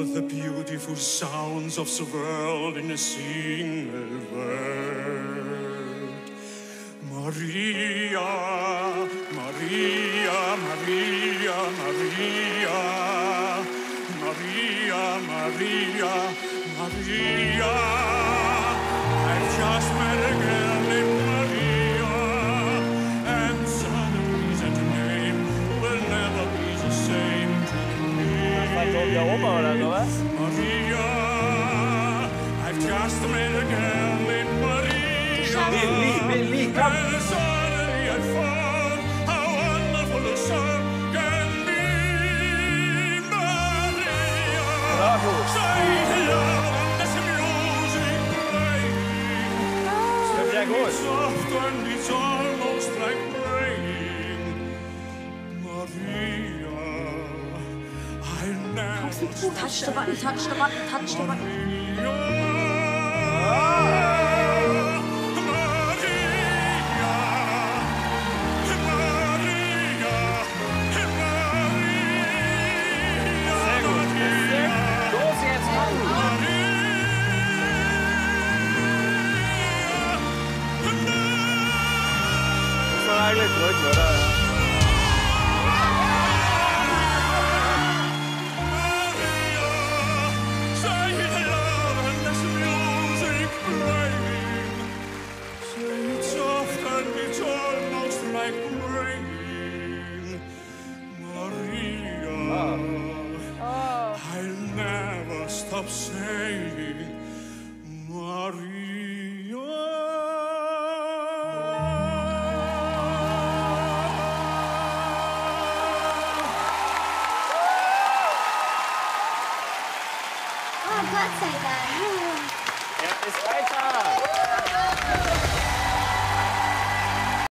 the beautiful sounds of the world in a single word. Maria, Maria, Maria, Maria, Maria, Maria, Maria. I've just met a girl named Maria, and suddenly that name will never be the same to me. Maria, I've just met a girl named Maria, and suddenly I found how wonderful a song can be. Maria, say hello and let the music play. It's soft and it's almost like rain. Maria, I never Touch the button, touch the button, touch the button. Eigentlich drücken, oder? Stop saying Maria. Oh, Gott sei Dank. Ja, es reicht.